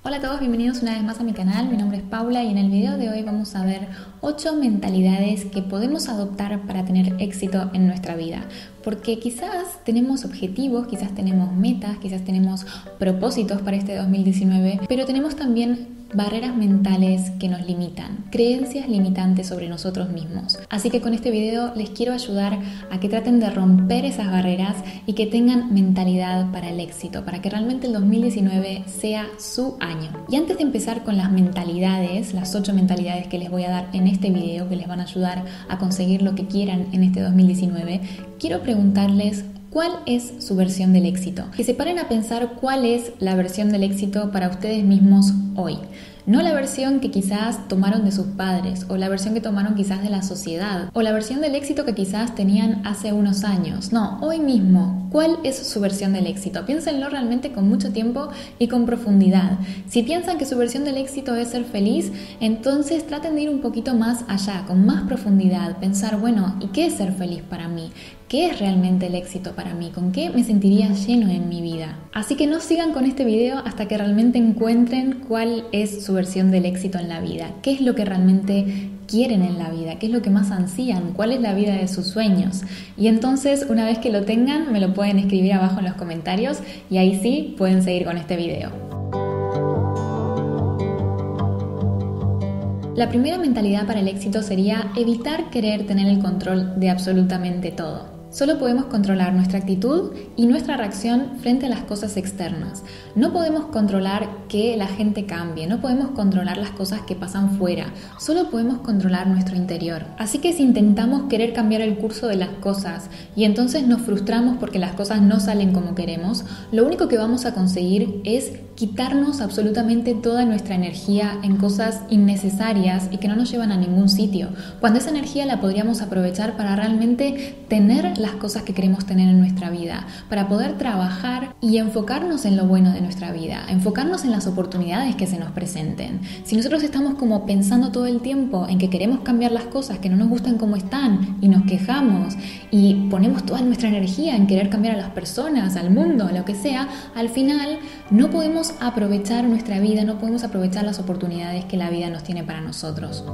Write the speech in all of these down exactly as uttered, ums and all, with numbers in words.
Hola a todos, bienvenidos una vez más a mi canal. Mi nombre es Paula y en el video de hoy vamos a ver ocho mentalidades que podemos adoptar para tener éxito en nuestra vida. Porque quizás tenemos objetivos, quizás tenemos metas, quizás tenemos propósitos para este dos mil diecinueve, pero tenemos también barreras mentales que nos limitan, creencias limitantes sobre nosotros mismos. Así que con este video les quiero ayudar a que traten de romper esas barreras y que tengan mentalidad para el éxito, para que realmente el dos mil diecinueve sea su año. Y antes de empezar con las mentalidades, las ocho mentalidades que les voy a dar en este video, que les van a ayudar a conseguir lo que quieran en este dos mil diecinueve, quiero preguntarles ¿cuál es su versión del éxito? Que se paren a pensar cuál es la versión del éxito para ustedes mismos hoy. No la versión que quizás tomaron de sus padres, o la versión que tomaron quizás de la sociedad, o la versión del éxito que quizás tenían hace unos años. No, hoy mismo, ¿cuál es su versión del éxito? Piénsenlo realmente con mucho tiempo y con profundidad. Si piensan que su versión del éxito es ser feliz, entonces traten de ir un poquito más allá, con más profundidad. Pensar, bueno, ¿y qué es ser feliz para mí? ¿Qué es realmente el éxito para mí? ¿Con qué me sentiría lleno en mi vida? Así que no sigan con este video hasta que realmente encuentren cuál es su versión del éxito en la vida. ¿Qué es lo que realmente quieren en la vida? ¿Qué es lo que más ansían? ¿Cuál es la vida de sus sueños? Y entonces, una vez que lo tengan, me lo pueden escribir abajo en los comentarios y ahí sí pueden seguir con este video. La primera mentalidad para el éxito sería evitar querer tener el control de absolutamente todo. Solo podemos controlar nuestra actitud y nuestra reacción frente a las cosas externas. No podemos controlar que la gente cambie, no podemos controlar las cosas que pasan fuera, solo podemos controlar nuestro interior. Así que si intentamos querer cambiar el curso de las cosas y entonces nos frustramos porque las cosas no salen como queremos, lo único que vamos a conseguir es quitarnos absolutamente toda nuestra energía en cosas innecesarias y que no nos llevan a ningún sitio, cuando esa energía la podríamos aprovechar para realmente tener las cosas que queremos tener en nuestra vida, para poder trabajar y enfocarnos en lo bueno de nuestra vida, enfocarnos en las oportunidades que se nos presenten. Si nosotros estamos como pensando todo el tiempo en que queremos cambiar las cosas que no nos gustan como están y nos quejamos y ponemos toda nuestra energía en querer cambiar a las personas, al mundo, a lo que sea, al final no podemos aprovechar nuestra vida, no podemos aprovechar las oportunidades que la vida nos tiene para nosotros.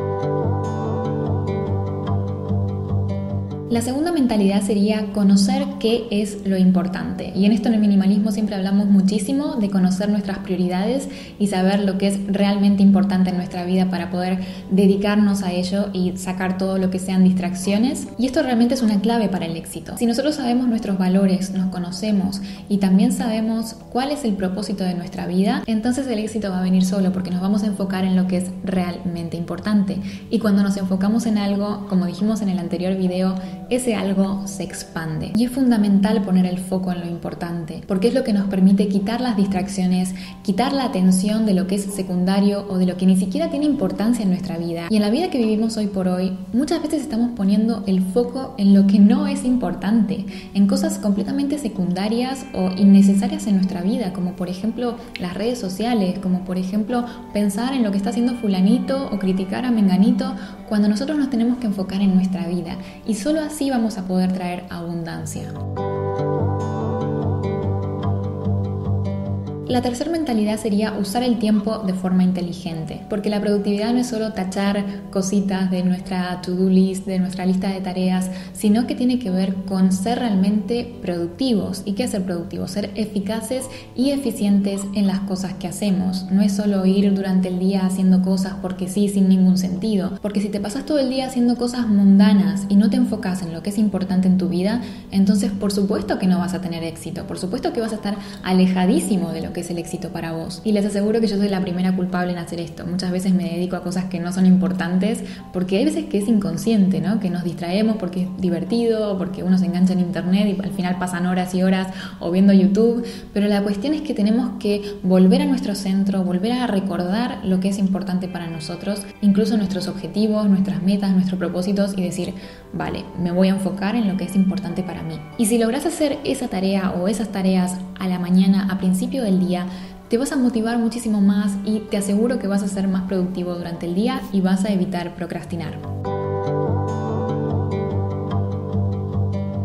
La segunda mentalidad sería conocer qué es lo importante. Y en esto en el minimalismo siempre hablamos muchísimo de conocer nuestras prioridades y saber lo que es realmente importante en nuestra vida para poder dedicarnos a ello y sacar todo lo que sean distracciones. Y esto realmente es una clave para el éxito. Si nosotros sabemos nuestros valores, nos conocemos y también sabemos cuál es el propósito de nuestra vida, entonces el éxito va a venir solo porque nos vamos a enfocar en lo que es realmente importante. Y cuando nos enfocamos en algo, como dijimos en el anterior video, ese algo se expande. Y es fundamental poner el foco en lo importante, porque es lo que nos permite quitar las distracciones, quitar la atención de lo que es secundario o de lo que ni siquiera tiene importancia en nuestra vida. Y en la vida que vivimos hoy por hoy, muchas veces estamos poniendo el foco en lo que no es importante, en cosas completamente secundarias o innecesarias en nuestra vida, como por ejemplo las redes sociales, como por ejemplo pensar en lo que está haciendo fulanito o criticar a menganito, cuando nosotros nos tenemos que enfocar en nuestra vida. Y solo así vamos a poder traer abundancia. La tercera mentalidad sería usar el tiempo de forma inteligente, porque la productividad no es solo tachar cositas de nuestra to-do list, de nuestra lista de tareas, sino que tiene que ver con ser realmente productivos. ¿Y qué es ser productivos? Ser eficaces y eficientes en las cosas que hacemos. No es solo ir durante el día haciendo cosas porque sí, sin ningún sentido, porque si te pasas todo el día haciendo cosas mundanas y no te enfocas en lo que es importante en tu vida, entonces por supuesto que no vas a tener éxito, por supuesto que vas a estar alejadísimo de lo que es el éxito para vos. Y les aseguro que yo soy la primera culpable en hacer esto. Muchas veces me dedico a cosas que no son importantes porque hay veces que es inconsciente, ¿no? Que nos distraemos porque es divertido, porque uno se engancha en internet y al final pasan horas y horas o viendo YouTube, pero la cuestión es que tenemos que volver a nuestro centro, volver a recordar lo que es importante para nosotros, incluso nuestros objetivos, nuestras metas, nuestros propósitos y decir, vale, me voy a enfocar en lo que es importante para mí. Y si logras hacer esa tarea o esas tareas a la mañana, a principio del día, te vas a motivar muchísimo más y te aseguro que vas a ser más productivo durante el día y vas a evitar procrastinar.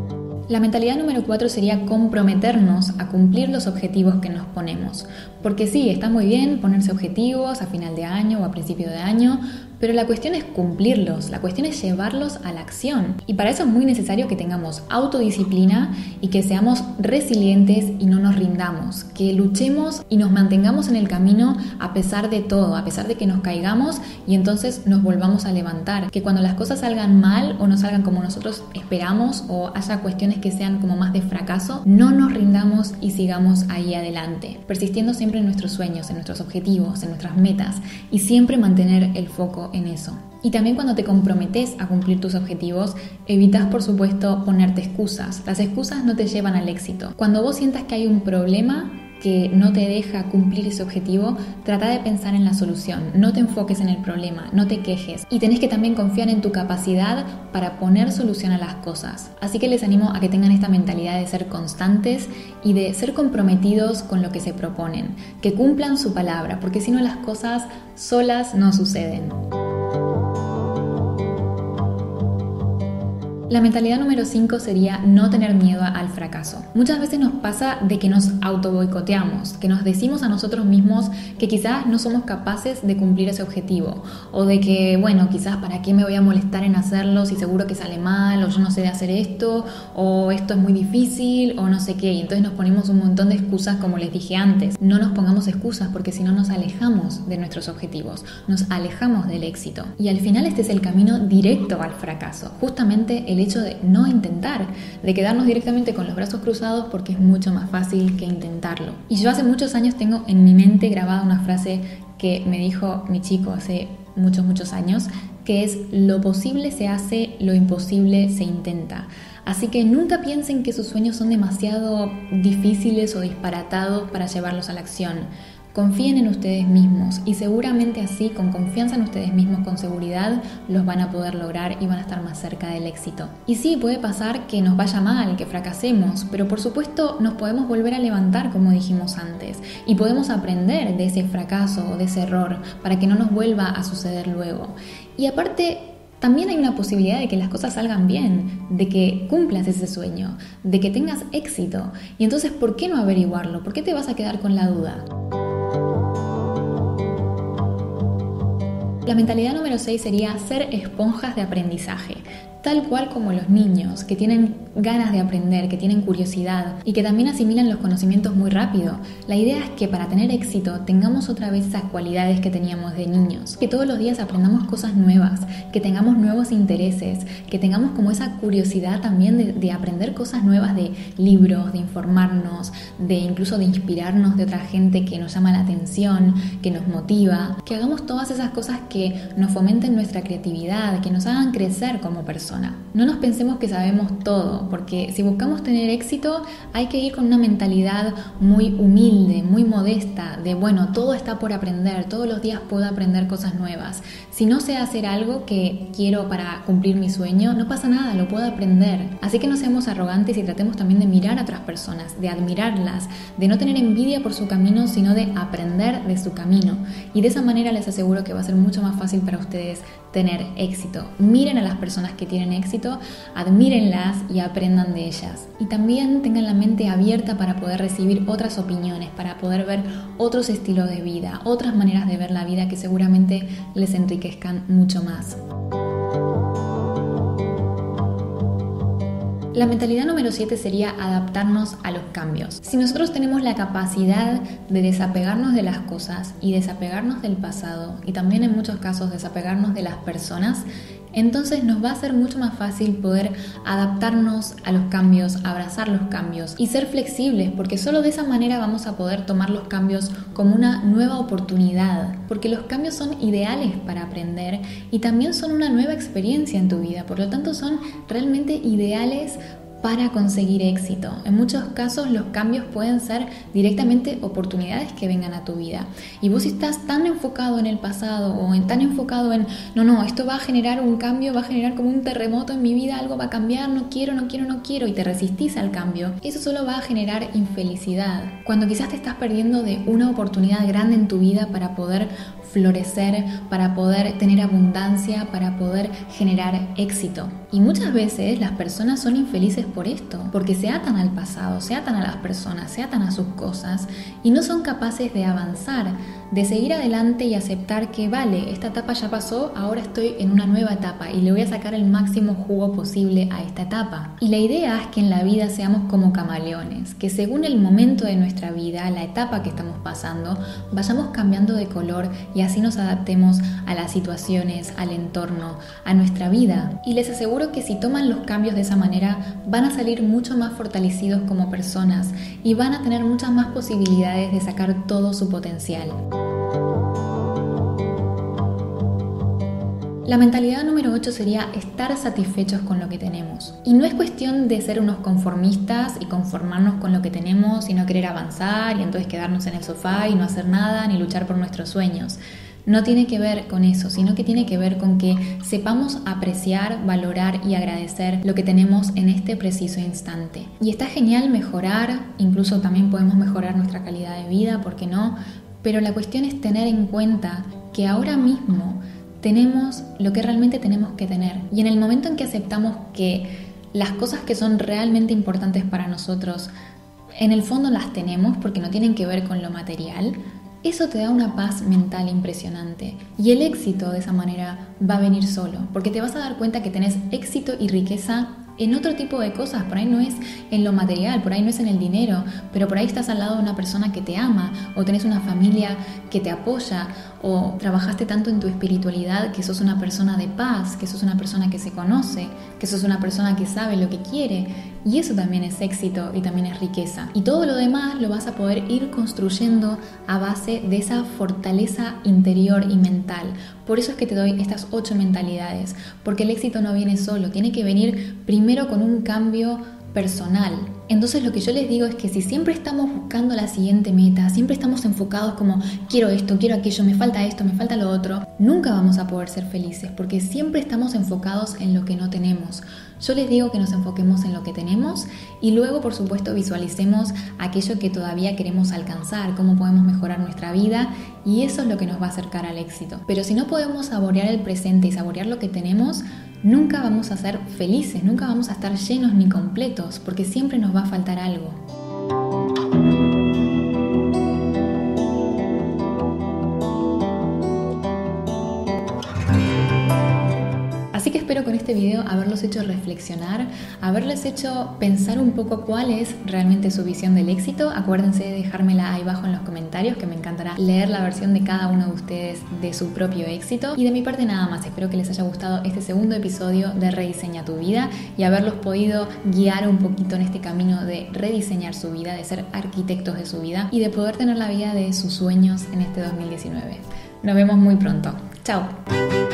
La mentalidad número cuatro sería comprometernos a cumplir los objetivos que nos ponemos. Porque sí, está muy bien ponerse objetivos a final de año o a principio de año, pero la cuestión es cumplirlos, la cuestión es llevarlos a la acción. Y para eso es muy necesario que tengamos autodisciplina y que seamos resilientes y no nos rindamos, que luchemos y nos mantengamos en el camino a pesar de todo, a pesar de que nos caigamos y entonces nos volvamos a levantar. Que cuando las cosas salgan mal o no salgan como nosotros esperamos o haya cuestiones que sean como más de fracaso, no nos rindamos y sigamos ahí adelante, persistiendo siempre en nuestros sueños, en nuestros objetivos, en nuestras metas y siempre mantener el foco en eso. Y también cuando te comprometes a cumplir tus objetivos, evitas por supuesto ponerte excusas. Las excusas no te llevan al éxito. Cuando vos sientas que hay un problema que no te deja cumplir ese objetivo, trata de pensar en la solución, no te enfoques en el problema, no te quejes y tenés que también confiar en tu capacidad para poner solución a las cosas. Así que les animo a que tengan esta mentalidad de ser constantes y de ser comprometidos con lo que se proponen, que cumplan su palabra, porque si no las cosas solas no suceden. La mentalidad número cinco sería no tener miedo al fracaso. Muchas veces nos pasa de que nos auto boicoteamos, que nos decimos a nosotros mismos que quizás no somos capaces de cumplir ese objetivo, o de que, bueno, quizás para qué me voy a molestar en hacerlo si seguro que sale mal, o yo no sé de hacer esto, o esto es muy difícil, o no sé qué, y entonces nos ponemos un montón de excusas como les dije antes. No nos pongamos excusas porque si no nos alejamos de nuestros objetivos, nos alejamos del éxito. Y al final este es el camino directo al fracaso, justamente el hecho de no intentar, de quedarnos directamente con los brazos cruzados porque es mucho más fácil que intentarlo. Y yo hace muchos años tengo en mi mente grabada una frase que me dijo mi chico hace muchos, muchos años, que es: lo posible se hace, lo imposible se intenta. Así que nunca piensen que sus sueños son demasiado difíciles o disparatados para llevarlos a la acción. Confíen en ustedes mismos y seguramente así, con confianza en ustedes mismos, con seguridad, los van a poder lograr y van a estar más cerca del éxito. Y sí, puede pasar que nos vaya mal, que fracasemos, pero por supuesto nos podemos volver a levantar, como dijimos antes, y podemos aprender de ese fracaso o de ese error para que no nos vuelva a suceder luego. Y aparte, también hay una posibilidad de que las cosas salgan bien, de que cumplas ese sueño, de que tengas éxito. Y entonces, ¿por qué no averiguarlo? ¿Por qué te vas a quedar con la duda? La mentalidad número seis sería ser esponjas de aprendizaje, tal cual como los niños, que tienen ganas de aprender, que tienen curiosidad y que también asimilan los conocimientos muy rápido. La idea es que para tener éxito tengamos otra vez esas cualidades que teníamos de niños, que todos los días aprendamos cosas nuevas, que tengamos nuevos intereses, que tengamos como esa curiosidad también de, de aprender cosas nuevas de libros, de informarnos, de incluso de inspirarnos de otra gente que nos llama la atención, que nos motiva, que hagamos todas esas cosas que nos fomenten nuestra creatividad, que nos hagan crecer como personas. No nos pensemos que sabemos todo, porque si buscamos tener éxito hay que ir con una mentalidad muy humilde, muy modesta, de bueno, todo está por aprender, todos los días puedo aprender cosas nuevas. Si no sé hacer algo que quiero para cumplir mi sueño, no pasa nada, lo puedo aprender. Así que no seamos arrogantes y tratemos también de mirar a otras personas, de admirarlas, de no tener envidia por su camino, sino de aprender de su camino. Y de esa manera les aseguro que va a ser mucho más fácil para ustedes tener éxito. Miren a las personas que tienen éxito, admírenlas y aprendan de ellas. Y también tengan la mente abierta para poder recibir otras opiniones, para poder ver otros estilos de vida, otras maneras de ver la vida que seguramente les enriquezcan mucho más. La mentalidad número siete sería adaptarnos a los cambios. Si nosotros tenemos la capacidad de desapegarnos de las cosas y desapegarnos del pasado, y también en muchos casos desapegarnos de las personas, entonces nos va a ser mucho más fácil poder adaptarnos a los cambios, abrazar los cambios y ser flexibles, porque solo de esa manera vamos a poder tomar los cambios como una nueva oportunidad, porque los cambios son ideales para aprender y también son una nueva experiencia en tu vida, por lo tanto son realmente ideales para conseguir éxito. En muchos casos los cambios pueden ser directamente oportunidades que vengan a tu vida. Y vos si estás tan enfocado en el pasado o en, tan enfocado en no, no, esto va a generar un cambio, va a generar como un terremoto en mi vida, algo va a cambiar, no quiero, no quiero, no quiero y te resistís al cambio, eso solo va a generar infelicidad. Cuando quizás te estás perdiendo de una oportunidad grande en tu vida para poder florecer, para poder tener abundancia, para poder generar éxito. Y muchas veces las personas son infelices por esto, porque se atan al pasado, se atan a las personas, se atan a sus cosas y no son capaces de avanzar, de seguir adelante y aceptar que vale, esta etapa ya pasó, ahora estoy en una nueva etapa y le voy a sacar el máximo jugo posible a esta etapa. Y la idea es que en la vida seamos como camaleones, que según el momento de nuestra vida, la etapa que estamos pasando, vayamos cambiando de color y así nos adaptemos a las situaciones, al entorno, a nuestra vida. Y les aseguro que si toman los cambios de esa manera, van a salir mucho más fortalecidos como personas y van a tener muchas más posibilidades de sacar todo su potencial. La mentalidad número ocho sería estar satisfechos con lo que tenemos. Y no es cuestión de ser unos conformistas y conformarnos con lo que tenemos y no querer avanzar y entonces quedarnos en el sofá y no hacer nada ni luchar por nuestros sueños. No tiene que ver con eso, sino que tiene que ver con que sepamos apreciar, valorar y agradecer lo que tenemos en este preciso instante. Y está genial mejorar, incluso también podemos mejorar nuestra calidad de vida, ¿por qué no? Pero la cuestión es tener en cuenta que ahora mismo tenemos lo que realmente tenemos que tener. Y en el momento en que aceptamos que las cosas que son realmente importantes para nosotros, en el fondo las tenemos porque no tienen que ver con lo material, eso te da una paz mental impresionante. Y el éxito de esa manera va a venir solo, porque te vas a dar cuenta que tenés éxito y riqueza en otro tipo de cosas. Por ahí no es en lo material, por ahí no es en el dinero, pero por ahí estás al lado de una persona que te ama, o tenés una familia que te apoya, o trabajaste tanto en tu espiritualidad que sos una persona de paz, que sos una persona que se conoce, que sos una persona que sabe lo que quiere, y eso también es éxito y también es riqueza. Y todo lo demás lo vas a poder ir construyendo a base de esa fortaleza interior y mental. Por eso es que te doy estas ocho mentalidades, porque el éxito no viene solo, tiene que venir primero con un cambio personal. Entonces lo que yo les digo es que si siempre estamos buscando la siguiente meta, siempre estamos enfocados como quiero esto, quiero aquello, me falta esto, me falta lo otro, nunca vamos a poder ser felices porque siempre estamos enfocados en lo que no tenemos. Yo les digo que nos enfoquemos en lo que tenemos y luego, por supuesto, visualicemos aquello que todavía queremos alcanzar, cómo podemos mejorar nuestra vida, y eso es lo que nos va a acercar al éxito. Pero si no podemos saborear el presente y saborear lo que tenemos, nunca vamos a ser felices, nunca vamos a estar llenos ni completos, porque siempre nos va a faltar algo. Así que espero con este video haberlos hecho reflexionar, haberles hecho pensar un poco cuál es realmente su visión del éxito. Acuérdense de dejármela ahí abajo en los comentarios, que me encantará leer la versión de cada uno de ustedes de su propio éxito. Y de mi parte nada más, espero que les haya gustado este segundo episodio de Rediseña tu vida y haberlos podido guiar un poquito en este camino de rediseñar su vida, de ser arquitectos de su vida y de poder tener la vida de sus sueños en este dos mil diecinueve. Nos vemos muy pronto. Chao.